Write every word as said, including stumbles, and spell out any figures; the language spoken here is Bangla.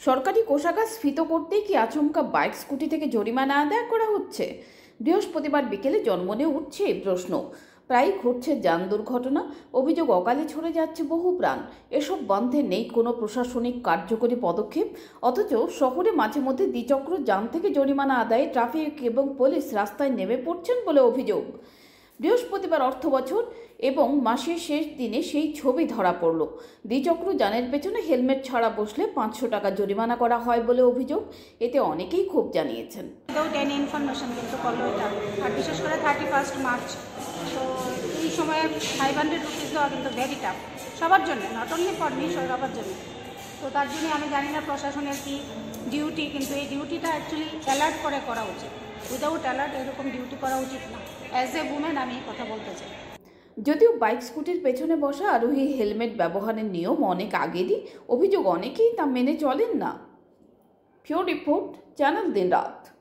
সরকারি কোষাগার স্ফীত করতেই কি আচমকা বাইক স্কুটি থেকে জরিমানা আদায় করা হচ্ছে? বৃহস্পতিবার বিকেলে জন্মনে উঠছে এই প্রশ্ন। প্রায় ঘটছে যান দুর্ঘটনা, অভিযোগ অকালে ছড়ে যাচ্ছে বহু প্রাণ। এসব বন্ধে নেই কোনো প্রশাসনিক কার্যকরী পদক্ষেপ, অথচ শহরে মাঝে মধ্যে দ্বিচক্র যান থেকে জরিমানা আদায়ে ট্রাফিক এবং পুলিশ রাস্তায় নেমে পড়ছেন বলে অভিযোগ। বৃহস্পতিবার অর্থ বছর এবং মাসের শেষ দিনে সেই ছবি ধরা পড়ল। দ্বিচক্র যানের পেছনে হেলমেট ছাড়া বসলে পাঁচশো টাকা জরিমানা করা হয় বলে অভিযোগ। এতে অনেকেই ক্ষোভ জানিয়েছেন। টেন ইনফরমেশন কিন্তু করলো এটা, আর বিশেষ করে থার্টি ফার্স্ট মার্চ, তো এই সময়ে ফাইভ হান্ড্রেড রুপিস দেওয়া কিন্তু ভেরি টাফ সবার জন্য, নট অনলি ফর মি, সবার জন্য। তো তার জন্য আমি জানি না প্রশাসনের কি ডিউটি, কিন্তু এই ডিউটিটা অ্যাকচুয়ালি অ্যালার্ট করে করা উচিত। উইদাউট অ্যালার্ট এরকম ডিউটি করা উচিত না। অ্যাজ এ উমেন আমি কথা বলতে চাই। যদিও বাইক স্কুটির পেছনে বসা আরোহী হেলমেট ব্যবহারের নিয়ম অনেক আগেরই, অভিযোগ অনেকেই তা মেনে চলেন না। ফিও রিপোর্ট, চ্যানেল দিন রাত।